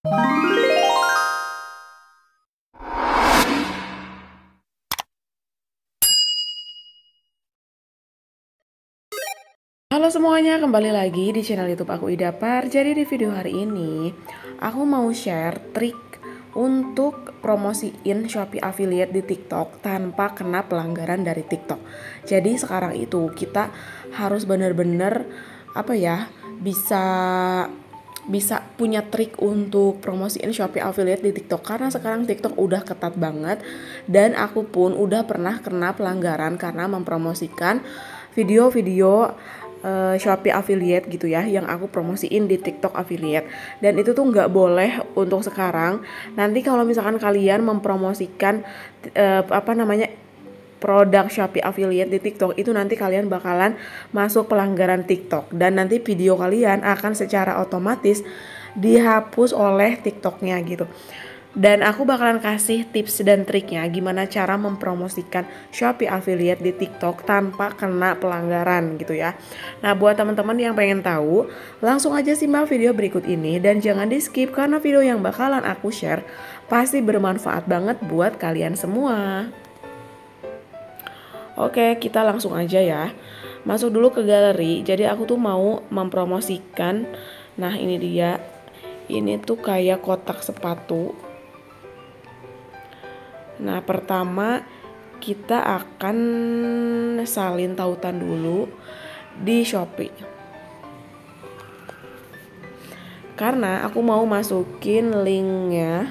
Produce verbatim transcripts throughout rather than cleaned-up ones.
Halo semuanya, kembali lagi di channel YouTube aku Idapar. Jadi di video hari ini aku mau share trik untuk promosiin Shopee affiliate di TikTok tanpa kena pelanggaran dari TikTok. Jadi sekarang itu kita harus benar-benar apa ya, bisa bisa punya trik untuk promosiin Shopee affiliate di TikTok, karena sekarang TikTok udah ketat banget dan aku pun udah pernah kena pelanggaran karena mempromosikan video-video Uh, Shopee affiliate gitu ya, yang aku promosiin di TikTok affiliate. Dan itu tuh nggak boleh untuk sekarang. Nanti kalau misalkan kalian mempromosikan uh, apa namanya produk Shopee affiliate di TikTok, itu nanti kalian bakalan masuk pelanggaran TikTok dan nanti video kalian akan secara otomatis dihapus oleh TikToknya gitu. Dan aku bakalan kasih tips dan triknya gimana cara mempromosikan Shopee affiliate di TikTok tanpa kena pelanggaran gitu ya. Nah, buat teman-teman yang pengen tahu, langsung aja simak video berikut ini dan jangan di skip karena video yang bakalan aku share pasti bermanfaat banget buat kalian semua. Oke, kita langsung aja ya. Masuk dulu ke galeri. Jadi aku tuh mau mempromosikan. Nah, ini dia. Ini tuh kayak kotak sepatu. Nah, pertama kita akan salin tautan dulu di Shopee. Karena aku mau masukin linknya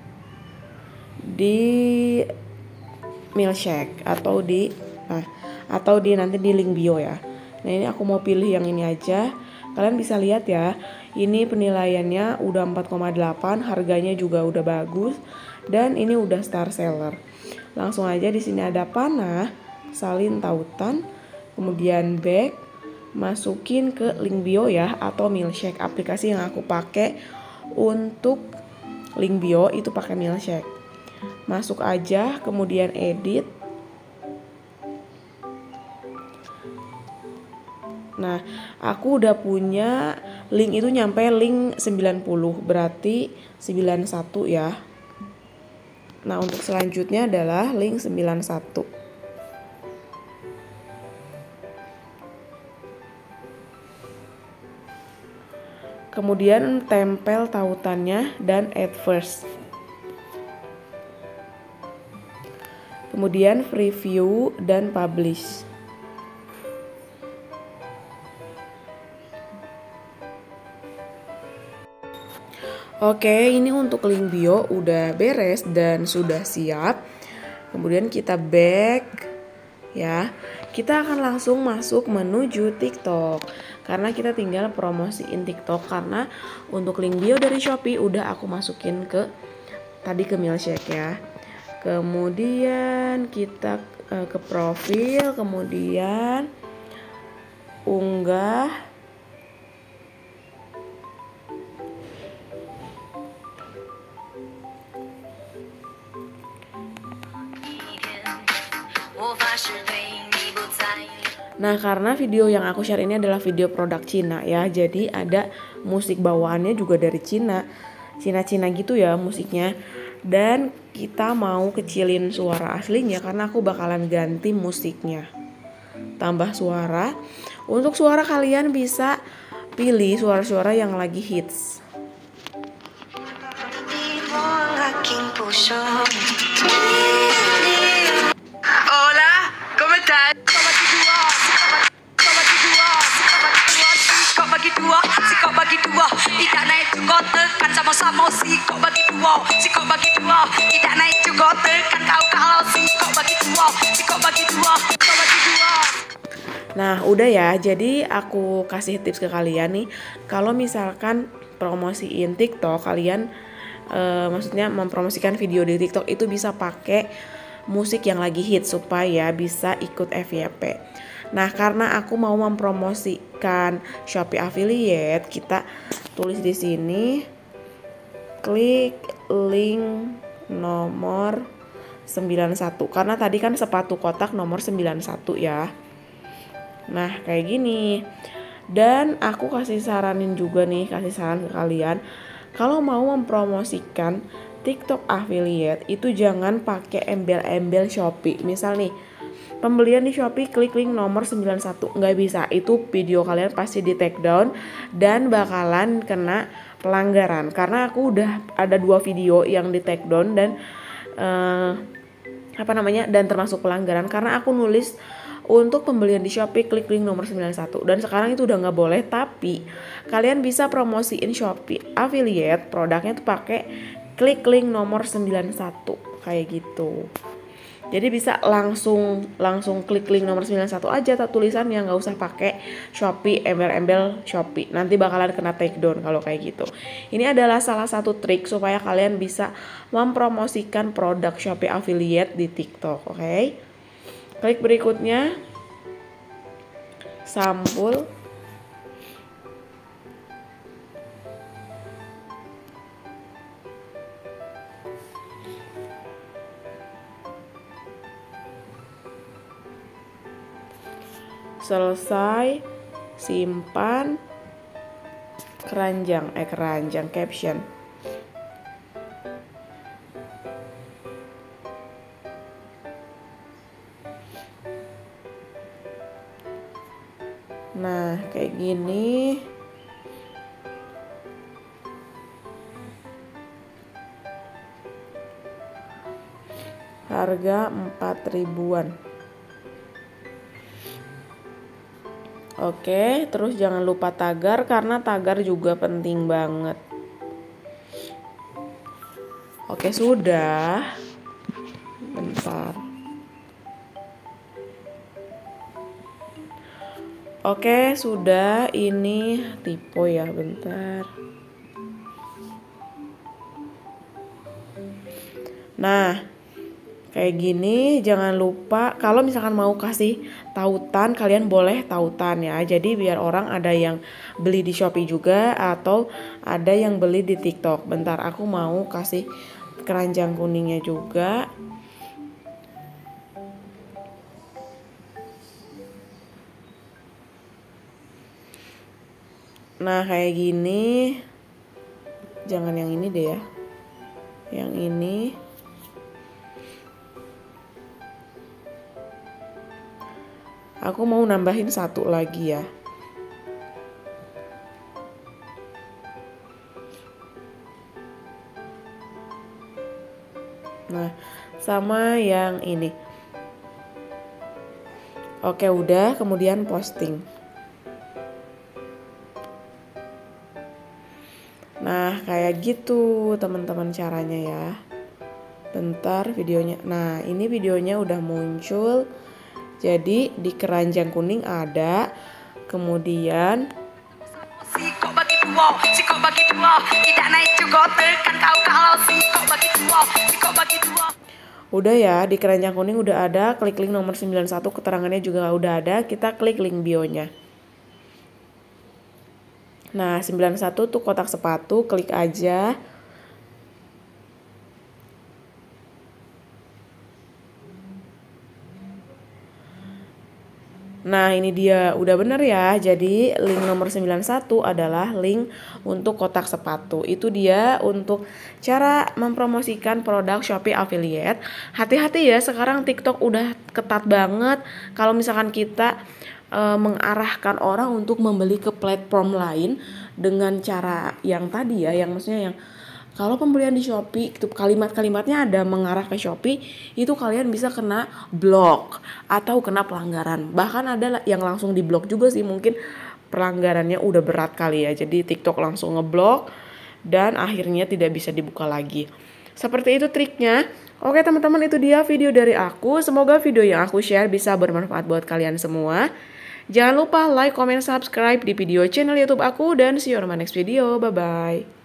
di Milkshake atau di nah, atau di nanti di link bio ya. Nah, ini aku mau pilih yang ini aja. Kalian bisa lihat ya, ini penilaiannya udah empat koma delapan, harganya juga udah bagus. Dan ini udah star seller. Langsung aja di sini ada panah, salin tautan, kemudian back, masukin ke link bio ya atau Milkshake. Aplikasi yang aku pakai untuk link bio itu pakai Milkshake. Masuk aja, kemudian edit. Nah, aku udah punya link itu nyampe link sembilan puluh, berarti sembilan puluh satu ya. Nah, untuk selanjutnya adalah link sembilan puluh satu. Kemudian tempel tautannya dan add first. Kemudian preview dan publish. Oke, ini untuk link bio udah beres dan sudah siap. Kemudian kita back ya. Kita akan langsung masuk menuju TikTok. Karena kita tinggal promosiin TikTok, karena untuk link bio dari Shopee udah aku masukin ke tadi ke Milkshake ya. Kemudian kita uh, ke profil, kemudian unggah. Nah, karena video yang aku share ini adalah video produk Cina ya, jadi ada musik bawaannya juga dari Cina, Cina-Cina gitu ya musiknya. Dan kita mau kecilin suara aslinya karena aku bakalan ganti musiknya, tambah suara. Untuk suara kalian bisa pilih suara-suara yang lagi hits. Hola, ¿cómo estás? Bagi dua, si kau bagi dua, tidak naik juga tekan sama-sama si kau bagi dua, si kau bagi dua, tidak naik juga tekan kau kalau si kau bagi dua, si kau bagi dua, kau bagi dua. Nah, udah ya. Jadi aku kasih tips ke kalian nih, kalau misalkan promosiin TikTok, kalian uh, maksudnya mempromosikan video di TikTok itu bisa pakai musik yang lagi hit supaya bisa ikut F Y P. Nah, karena aku mau mempromosikan Shopee affiliate, kita tulis di sini klik link nomor sembilan puluh satu. Karena tadi kan sepatu kotak nomor sembilan puluh satu ya. Nah, kayak gini. Dan aku kasih saranin juga nih, kasih saran ke kalian. Kalau mau mempromosikan TikTok affiliate itu jangan pakai embel-embel Shopee. Misal nih, pembelian di Shopee klik link nomor sembilan satu, nggak bisa. Itu video kalian pasti di take down dan bakalan kena pelanggaran. Karena aku udah ada dua video yang di take down dan uh, apa namanya dan termasuk pelanggaran karena aku nulis untuk pembelian di Shopee klik link nomor sembilan satu dan sekarang itu udah nggak boleh. Tapi kalian bisa promosiin Shopee affiliate produknya tuh pakai klik link nomor sembilan satu kayak gitu. Jadi bisa langsung langsung klik link nomor sembilan satu aja tulisan yang nggak usah pakai Shopee embel-embel Shopee. Nanti bakalan kena take down kalau kayak gitu. Ini adalah salah satu trik supaya kalian bisa mempromosikan produk Shopee affiliate di TikTok, oke? Okay? Klik berikutnya, sampul. Selesai, simpan, keranjang, eh keranjang caption. Nah, kayak gini. Harga empat ribuan. Oke, terus jangan lupa tagar karena tagar juga penting banget. Oke, sudah. Bentar. Oke, sudah. Ini tipe ya, bentar. Nah, kayak gini. Jangan lupa kalau misalkan mau kasih tautan, kalian boleh tautan ya. Jadi biar orang ada yang beli di Shopee juga atau ada yang beli di TikTok. Bentar, aku mau kasih keranjang kuningnya juga. Nah, kayak gini. Jangan yang ini deh ya. Yang ini. Aku mau nambahin satu lagi ya. Nah, sama yang ini. Oke, udah, kemudian posting. Nah, kayak gitu teman-teman caranya ya. Bentar videonya. Nah, ini videonya udah muncul. Jadi di keranjang kuning ada. Kemudian Sikok bagi dua, sikok bagi dua, tidak naik juga tekan kau kalau sikok bagi dua, sikok bagi dua. Udah ya, di keranjang kuning udah ada. Klik link nomor sembilan satu, keterangannya juga udah ada. Kita klik link bionya. Nah, sembilan satu tuh kotak sepatu, klik aja. Nah, ini dia udah bener ya. Jadi link nomor sembilan satu adalah link untuk kotak sepatu. Itu dia untuk cara mempromosikan produk Shopee affiliate. Hati-hati ya, sekarang TikTok udah ketat banget. Kalau misalkan kita e, mengarahkan orang untuk membeli ke platform lain dengan cara yang tadi ya, yang maksudnya yang kalau pembelian di Shopee, itu kalimat-kalimatnya ada mengarah ke Shopee, itu kalian bisa kena blok atau kena pelanggaran. Bahkan ada yang langsung diblok juga sih, mungkin pelanggarannya udah berat kali ya. Jadi TikTok langsung ngeblok dan akhirnya tidak bisa dibuka lagi. Seperti itu triknya. Oke teman-teman, itu dia video dari aku. Semoga video yang aku share bisa bermanfaat buat kalian semua. Jangan lupa like, comment, subscribe di video channel YouTube aku dan see you on my next video. Bye-bye.